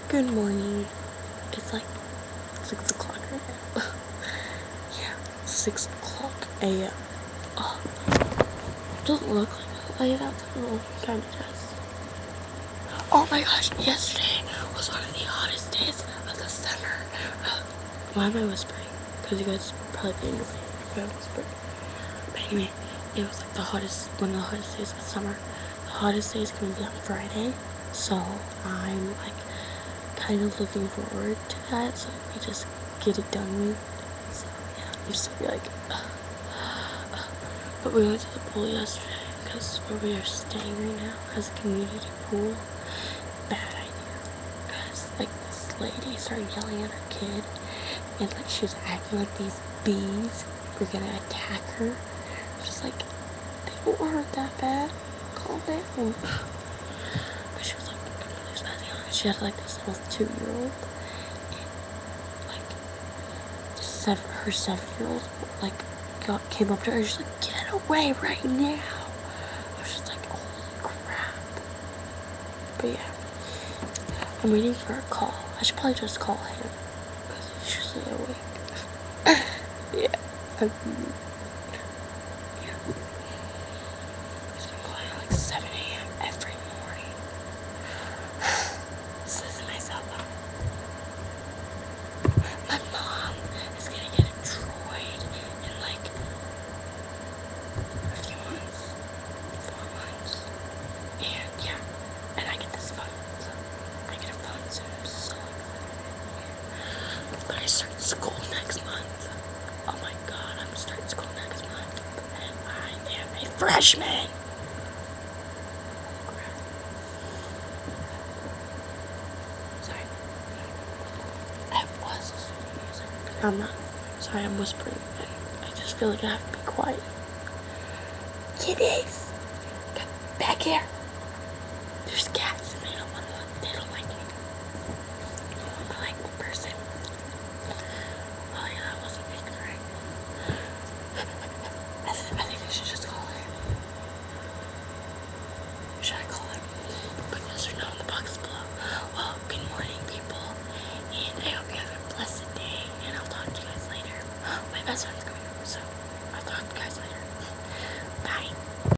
Good morning. It's like 6 o'clock right now. Yeah, 6 o'clock a.m. Oh, doesn't look like I got a little kind of dress. Oh my gosh, yesterday was one of the hottest days of the summer. Why am I whispering? Because you guys probably be annoyed if I whisper. But anyway, it was like one of the hottest days of summer. The hottest day is going to be on Friday. So I'm like kind of looking forward to that, so we just get it done with. So yeah, I'm just like, but we went to the pool yesterday because where we are staying right now has a community pool. Bad idea, because like this lady started yelling at her kid, and like she was acting like these bees were gonna attack her. I'm just like, they don't hurt that bad. Calm down. But she was like really spazzing on it. She had like this little 2-year-old. Her 7-year-old like came up to her and she's like, get away right now. I was just like, holy crap. But yeah, I'm waiting for a call. I should probably just call him because he's usually awake. Yeah, he's been calling at like 7 a.m. every morning. Slizzing myself up. My mom is gonna get a droid in like a few months, 4 months, and yeah, and I get this phone. So I get a phone soon. I'm so excited. But I start school next month. Oh my god, I'm starting school next month, and I am a freshman. Sorry, I was listening to music, but I'm not. Sorry, I'm whispering. I just feel like I have to be quiet. Kitties, come back here. There's cats in there.